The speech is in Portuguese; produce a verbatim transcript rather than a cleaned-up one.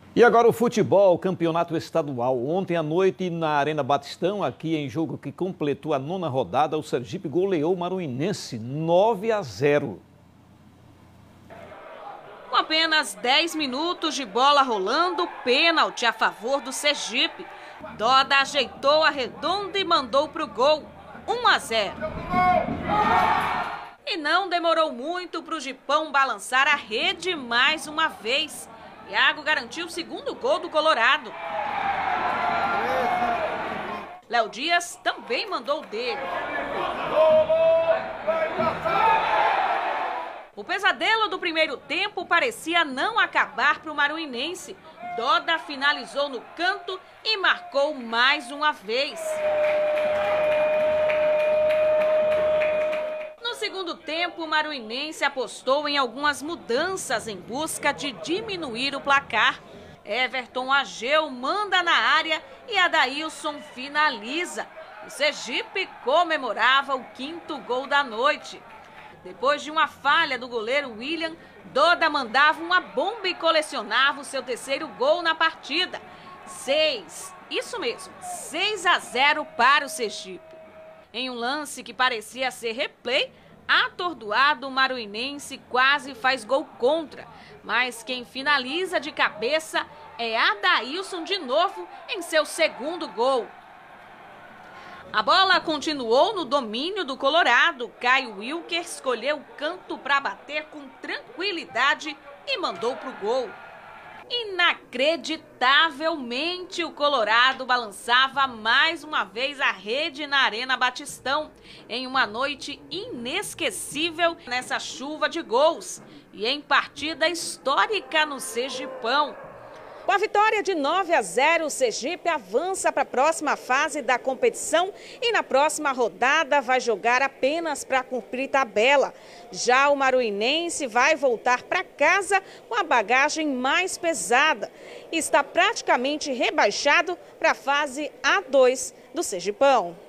E agora o futebol, campeonato estadual. Ontem à noite na Arena Batistão, aqui em jogo que completou a nona rodada, o Sergipe goleou o Maruinense nove a zero. Com apenas dez minutos de bola rolando, pênalti a favor do Sergipe. Doda ajeitou a redonda e mandou para o gol, um a zero. E não demorou muito para o Gipão balançar a rede mais uma vez. Iago garantiu o segundo gol do Colorado. Léo Dias também mandou o dele. O pesadelo do primeiro tempo parecia não acabar para o Maruinense. Doda finalizou no canto e marcou mais uma vez. No segundo tempo, o Maruinense apostou em algumas mudanças em busca de diminuir o placar. Everton Ageu manda na área e Adailson finaliza. O Sergipe comemorava o quinto gol da noite. Depois de uma falha do goleiro William, Doda mandava uma bomba e colecionava o seu terceiro gol na partida. Seis, isso mesmo, seis a zero para o Sergipe. Em um lance que parecia ser replay, atordoado, o Maruinense quase faz gol contra. Mas quem finaliza de cabeça é Adailson de novo em seu segundo gol. A bola continuou no domínio do Colorado. Caio Wilker escolheu o canto para bater com tranquilidade e mandou para o gol. Inacreditavelmente, o Colorado balançava mais uma vez a rede na Arena Batistão, em uma noite inesquecível nessa chuva de gols e em partida histórica no Sergipão. Com a vitória de nove a zero, o Sergipe avança para a próxima fase da competição e na próxima rodada vai jogar apenas para cumprir tabela. Já o Maruinense vai voltar para casa com a bagagem mais pesada e está praticamente rebaixado para a fase A dois do Sergipão.